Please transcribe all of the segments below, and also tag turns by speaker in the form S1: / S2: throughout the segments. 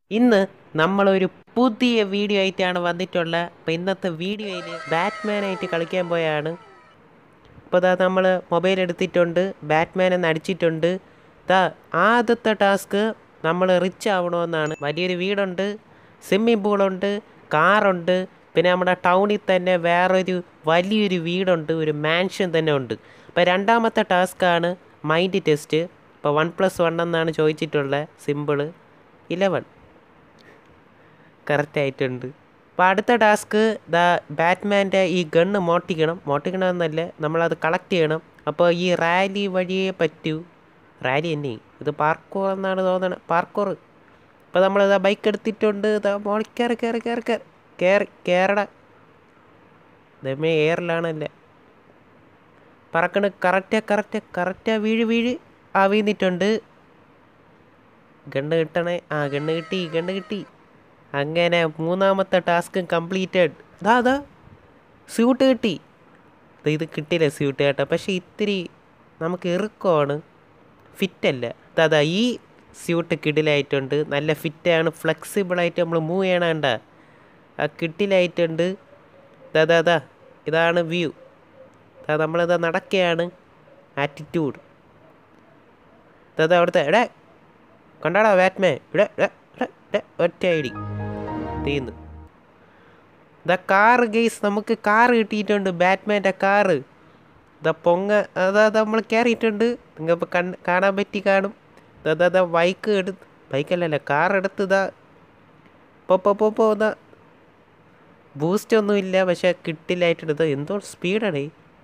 S1: ഇന്ന് നമ്മളൊരു പുതിയ വീഡിയോ ആയിട്ടാണ് വന്നിട്ടുള്ളത്. അപ്പോൾ ഇന്നത്തെ വീഡിയോയിൽ ബാറ്റ്മാനായിട്ട് കളിക്കാൻ പോയാണ്. അപ്പോൾ ഇതാ നമ്മൾ മൊബൈൽ എടുത്തിട്ടുണ്ട്, ബാറ്റ്മാൻ എന്ന് അടിച്ചിട്ടുണ്ട്. ആദ്യത്തെ ടാസ്ക് നമ്മൾ റിച്ച് ആവണമെന്നാണ്. വലിയൊരു വീടുണ്ട്, സ്വിമ്മിംഗ് പൂളുണ്ട്, കാറുണ്ട്, പിന്നെ നമ്മുടെ ടൗണിൽ തന്നെ വേറൊരു വലിയൊരു വീടുണ്ട്, ഒരു മാൻഷൻ തന്നെ ഉണ്ട്. അപ്പോൾ രണ്ടാമത്തെ ടാസ്ക്കാണ് മൈൻഡ് ടെസ്റ്റ്. ഇപ്പോൾ 1+1 എന്നാണ് ചോദിച്ചിട്ടുള്ളത്. സിമ്പിള് 11 കറക്റ്റായിട്ടുണ്ട്. അപ്പോൾ അടുത്ത ടാസ്ക് ബാറ്റ്മാൻ്റെ ഈ ഗണ്ണ് മോട്ടിക്കണമെന്നല്ല, നമ്മളത് കളക്ട് ചെയ്യണം. അപ്പോൾ ഈ റാലി വഴിയേ പറ്റൂ. റാലി തന്നെ ഇത് പാർക്കോർ എന്നാണ് തോന്നണം, പാർക്കോർ. അപ്പോൾ നമ്മളിതാ ബൈക്ക് എടുത്തിട്ടുണ്ട്. മോളിൽ കയറട ദമേ എയറിലാണല്ലേ പറക്കണ്. കറക്റ്റാ വീഴ് വീണിട്ടുണ്ട്. ഗണ്ണ് കിട്ടണേ. ഗണ്ണ് കിട്ടി. അങ്ങനെ മൂന്നാമത്തെ ടാസ്കും കംപ്ലീറ്റഡ്. സ്യൂട്ട് കിട്ടി. ഇത് കിട്ടിയില്ല സ്യൂട്ട് കേട്ടോ, പക്ഷേ ഇത്തിരി നമുക്ക് ഇറുക്കമാണ്, ഫിറ്റല്ല. ഈ സ്യൂട്ട് കിടിലായിട്ടുണ്ട്, നല്ല ഫിറ്റാണ്, ഫ്ലെക്സിബിളായിട്ട് നമ്മൾ മൂവ് ചെയ്യണണ്ട. കിട്ടിലായിട്ടുണ്ട്. ഇതാണ് വ്യൂ. നമ്മളിതാ നടക്കുകയാണ്. ആറ്റിറ്റ്യൂഡ് അവിടുത്തെ കണ്ടാടാ ബാറ്റ്മാൻ ഒറ്റ ഐഡി തീർന്നു. കാറ് ഗെയ്സ്, നമുക്ക് കാറ് കിട്ടിയിട്ടുണ്ട്, ബാറ്റ്മാൻ്റെ കാറ്. നമ്മൾ കയറിയിട്ടുണ്ട്. നിങ്ങൾക്ക് കാണാൻ പറ്റി കാണും. ബൈക്കല്ലല്ലോ, കാർ എടുത്ത് പോ. ബൂസ്റ്റ് ഒന്നുമില്ല, പക്ഷെ കിട്ടില്ലായിട്ടുണ്ട്. എന്തോ സ്പീഡാണ്.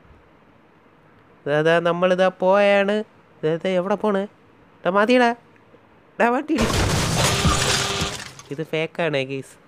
S1: നമ്മളിതാ പോയാണ്. എവിടെ പോണ്? മതിയടാ വണ്ടി. ഇത് ഫേക്കാണ് ഗെയ്സ്.